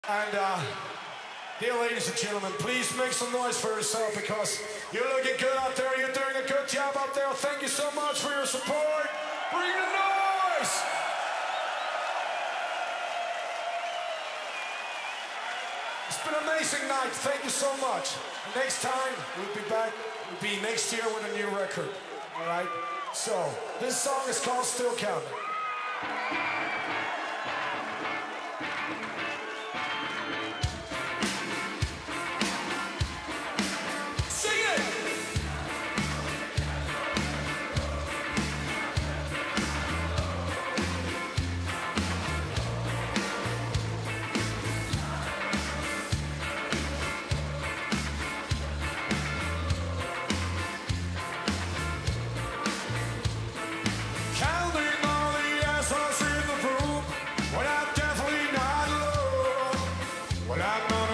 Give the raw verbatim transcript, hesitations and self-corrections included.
And, uh, dear ladies and gentlemen, please make some noise for yourself because you're looking good out there. You're doing a good job out there. Thank you so much for your support. Bring the noise! It's been an amazing night. Thank you so much. And next time, we'll be back. We'll be next year with a new record. All right? So, this song is called Still Counting. Well, I'm